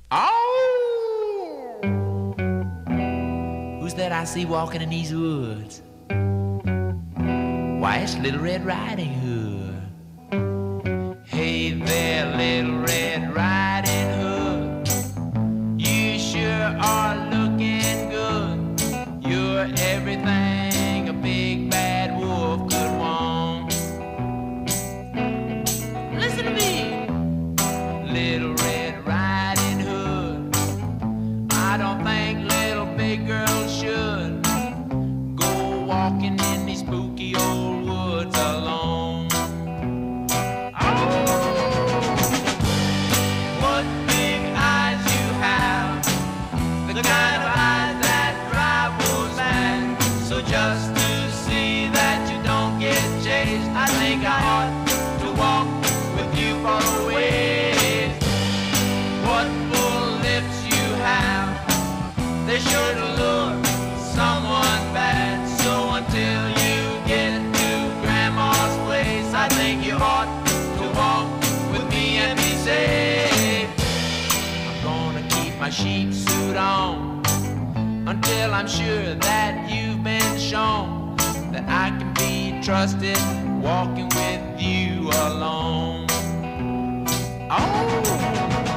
Oh! Who's that I see walking in these woods? Why, it's Little Red Riding Hood. Hey there, Little Red Riding Hood. You sure are looking good. You're everything a big bad wolf could want. Listen to me, Little Red Riding Hood. I don't think little big girls should go walking in these spooky old woods alone. Oh, what big eyes you have, the kind of eyes that drive wolves mad. So just to see that you don't get chased, I think I ought to walk with you for a ways. What full lips you have, they sure to lure someone bad. So until you get to Grandma's place, I think you ought to walk with me and be safe. I'm gonna keep my sheep suit on until I'm sure that you've been shown that I can be trusted walking with you alone. Oh!